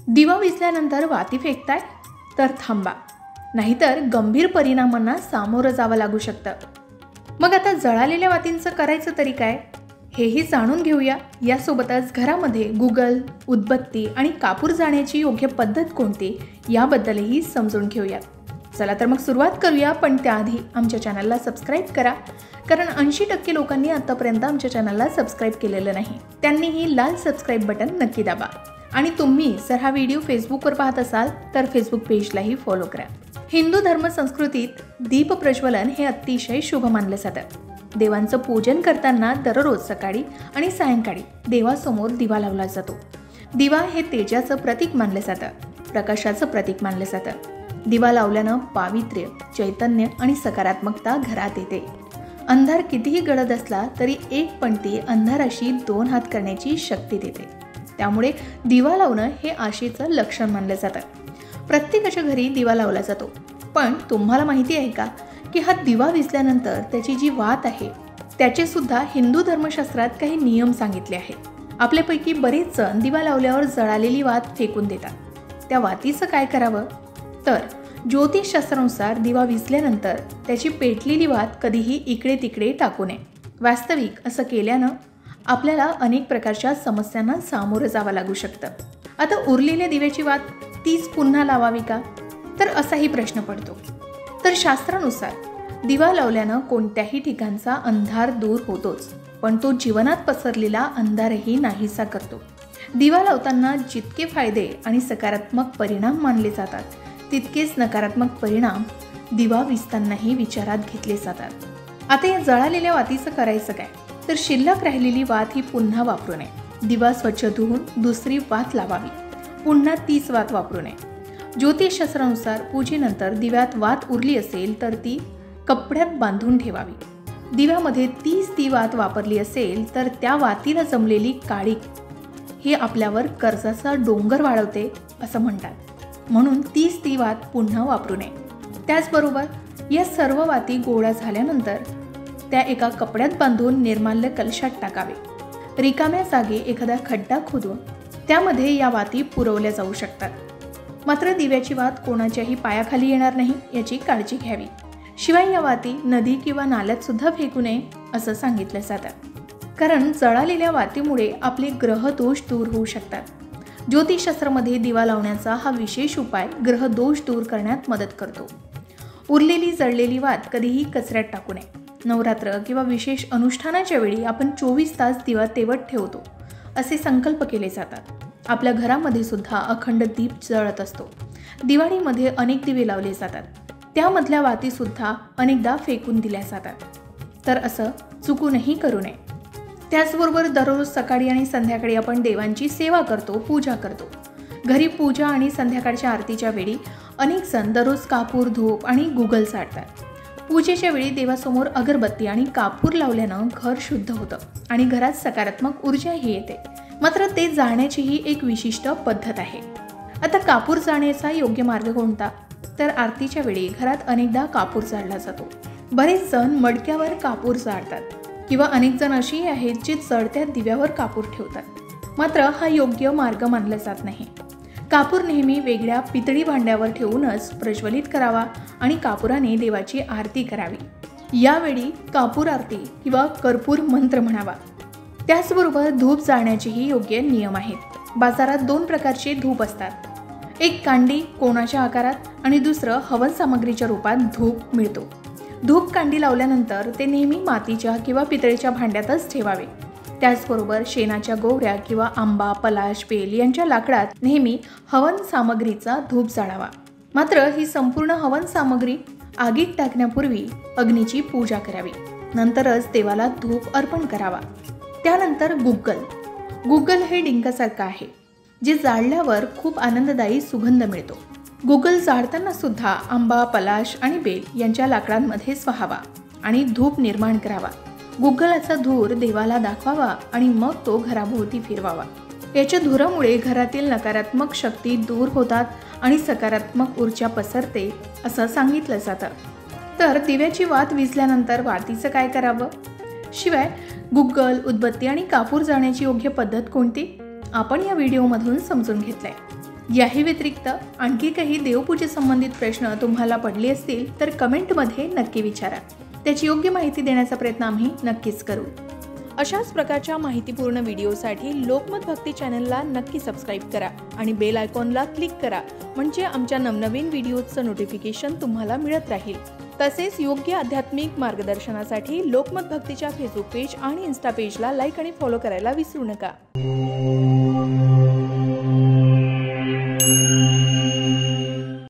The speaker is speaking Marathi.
दिवा विझल्यानंतर वाती फेकताय तर थांबा, नाहीतर गंभीर परिणामांना सामोरं जावं लागू शकतं. मग आता जळालेल्या वातींचं करायचं तरी काय, हेही जाणून घेऊया. यासोबतच घरामध्ये गुगल, उदबत्ती आणि कापूर जाळण्याची योग्य पद्धत कोणती याबद्दलही समजून घेऊया. चला तर मग सुरुवात करूया. पण त्याआधी आमच्या चॅनलला सबस्क्राईब करा, कारण 80% लोकांनी आतापर्यंत आमच्या चॅनलला सबस्क्राईब केलेलं नाही. त्यांनीही लाल सबस्क्राईब बटन नक्की दाबा. आणि तुम्ही जर हा व्हिडिओ फेसबुकवर पाहत असाल तर फेसबुक पेजलाही फॉलो करा. हिंदू धर्म संस्कृतीत दीप प्रज्वलन हे अतिशय शुभ मानलं जातं. देवांचं पूजन करताना दररोज सकाळी आणि सायंकाळी देवासमोर दिवा लावला जातो. दिवा हे तेजाचं प्रतीक मानलं जातं, प्रकाशाचं प्रतीक मानलं जातं. दिवा लावल्यानं पावित्र्य, चैतन्य आणि सकारात्मकता घरात येते. अंधार कितीही गडद असला तरी एक पणती अंधाराशी 2 हात करण्याची शक्ती देते. त्यामुळे दिवा लावणं हे आशेचं लक्षण मानलं जातं. प्रत्येकाच्या घरी दिवा लावला जातो. पण तुम्हाला माहिती आहे का की हा दिवा विझल्यानंतर त्याची जी वात आहे त्याचे सुद्धा हिंदू धर्मशास्त्रात काही नियम सांगितले आहेत. आपल्यापैकी बरेच जण दिवा लावल्यावर जळालेली वात फेकून देतात. त्या वातीचं काय करावं, तर ज्योतिषशास्त्रानुसार दिवा विझल्यानंतर त्याची पेटलेली वात कधीही इकडे तिकडे टाकू नये. वास्तविक असं केल्यानं आपल्याला अनेक प्रकारच्या समस्यांना सामोरं जावं लागू शकतं. आता उरलेल्या दिव्याची वात तीच पुन्हा लावावी का, तर असाही प्रश्न पडतो. तर शास्त्रानुसार दिवा लावल्यानं कोणत्याही ठिकाणचा अंधार दूर होतोच, पण तो जीवनात पसरलेला अंधारही नाहीसा करतो. दिवा लावताना जितके फायदे आणि सकारात्मक परिणाम मानले जातात, तितकेच नकारात्मक परिणाम दिवा विझतानाही विचारात घेतले जातात. आता या जळालेल्या वातीचं करायचं काय, तर शिल्लक राहिलेली वात ही पुन्हा वापरू नये. दिवा स्वच्छ धुवून दुसरी वात लावावी. पुन्हा तीच वात वापरू नये. ज्योतिषशास्त्रानुसार पूजेनंतर दिव्यात वात उरली असेल तर ती कपड्यात बांधून ठेवावी. दिव्यामध्ये तीच ती वात वापरली असेल तर त्या वातीला जमलेली काळीक हे आपल्यावर कर्जाचा डोंगर वाढवते असं म्हणतात. म्हणून तीच ती वात पुन्हा वापरू नये. त्याचबरोबर या सर्व वाती गोळा झाल्यानंतर त्या एका कपड्यात बांधून निर्माल्य कलशात टाकावे. रिकाम्या जागी एखादा खड्डा खोदून त्यामध्ये या वाती पुरवल्या जाऊ शकतात. मात्र दिव्याची वात कोणाच्याही पायाखाली येणार नाही याची काळजी घ्यावी. शिवाय या वाती नदी किंवा नाल्यात सुद्धा फेकू नये असं सांगितलं जातं, कारण जळालेल्या वातीमुळे आपले ग्रहदोष दूर होऊ शकतात. ज्योतिषशास्त्रामध्ये दिवा लावण्याचा हा विशेष उपाय ग्रहदोष दूर करण्यात मदत करतो. उरलेली जळलेली वात कधीही कचऱ्यात टाकू नये. नवरात्र किंवा विशेष अनुष्ठानाच्या वेळी आपण 24 तास दिवा तेवत ठेवतो असे संकल्प केले जातात. आपल्या घरामध्ये सुद्धा अखंड दीप जळत असतो. दिवाळीमध्ये अनेक दिवे लावले जातात, त्यामधल्या वाती सुद्धा अनेकदा फेकून दिल्या जातात. तर असं चुकूनही करू नये. त्याचबरोबर दररोज सकाळी आणि संध्याकाळी आपण देवांची सेवा करतो, पूजा करतो. घरी पूजा आणि संध्याकाळच्या आरतीच्या वेळी अनेक जण दररोज कापूर, धूप आणि गुगल जाळतात. पूजेच्या वेळी देवासमोर अगरबत्ती आणि कापूर लावल्यानं घर शुद्ध होतं आणि घरात सकारात्मक ऊर्जाही येते. मात्र ते जाळण्याचीही एक विशिष्ट पद्धत आहे. आता कापूर जाळण्याचा योग्य मार्ग कोणता, तर आरतीच्या वेळी घरात अनेकदा कापूर जाळला जातो. बरेच जण मडक्यावर कापूर जाळतात किंवा अनेक जण अशीही आहेत जे जळत्या दिव्यावर कापूर ठेवतात. मात्र हा योग्य मार्ग मानला जात नाही. कापूर नेहमी वेगळ्या पितळी भांड्यावर ठेवूनच प्रज्वलित करावा आणि कापुराने देवाची आरती करावी. यावेळी कापूर आरती किंवा कर्पूर मंत्र म्हणावा. त्याचबरोबर धूप जाळण्याचेही योग्य नियम आहेत. बाजारात 2 प्रकारचे धूप असतात. एक कांडी कोणाच्या आकारात आणि दुसरं हवन सामग्रीच्या रूपात धूप मिळतो. धूप कांडी लावल्यानंतर ते नेहमी मातीच्या किंवा पितळेच्या भांड्यातच ठेवावे. त्याचबरोबर शेणाच्या गोवऱ्या किंवा आंबा, पलाश, बेल यांच्या लाकडात नेहमी हवन सामग्रीचा धूप जाळावा. मात्र ही संपूर्ण हवन सामग्री आगीत टाकण्यापूर्वी अग्नीची पूजा करावी. नंतरच देवाला धूप अर्पण करावा. त्यानंतर गुग्गल हे डिंकासारखं आहे, जे जाळल्यावर खूप आनंददायी सुगंध मिळतो. गुग्गल जाळताना सुद्धा आंबा, पलाश आणि बेल यांच्या लाकडांमध्येच व्हावा आणि धूप निर्माण करावा. गुग्गलाचा धूर देवाला दाखवावा आणि मग तो घराभोवती फिरवावा. याच्या धुरामुळे घरातील नकारात्मक शक्ती दूर होतात आणि सकारात्मक ऊर्जा पसरते असं सांगितलं जातं. तर दिव्याची वात विझल्यानंतर वातीचं काय करावं, शिवाय गुग्गल, उदबत्ती आणि कापूर जाळण्याची योग्य पद्धत कोणती आपण या व्हिडिओमधून समजून घेतलंय. याही व्यतिरिक्त आणखी काही देवपूजेसंबंधित प्रश्न तुम्हाला पडले असतील तर कमेंटमध्ये नक्की विचारा. त्याची योग्य माहिती देण्याचा प्रयत्न आम्ही नक्कीच करू. अशाच प्रकारच्या माहितीपूर्ण व्हिडिओसाठी लोकमत भक्ती चॅनलला नक्की सबस्क्राईब करा आणि बेल आयकॉनला क्लिक करा, म्हणजे आमच्या नवनवीन व्हिडिओचं नोटिफिकेशन तुम्हाला मिळत राहील. तसेच योग्य आध्यात्मिक मार्गदर्शनासाठी लोकमत भक्तीच्या फेसबुक पेज आणि इन्स्टा पेजला लाईक आणि फॉलो करायला विसरू नका.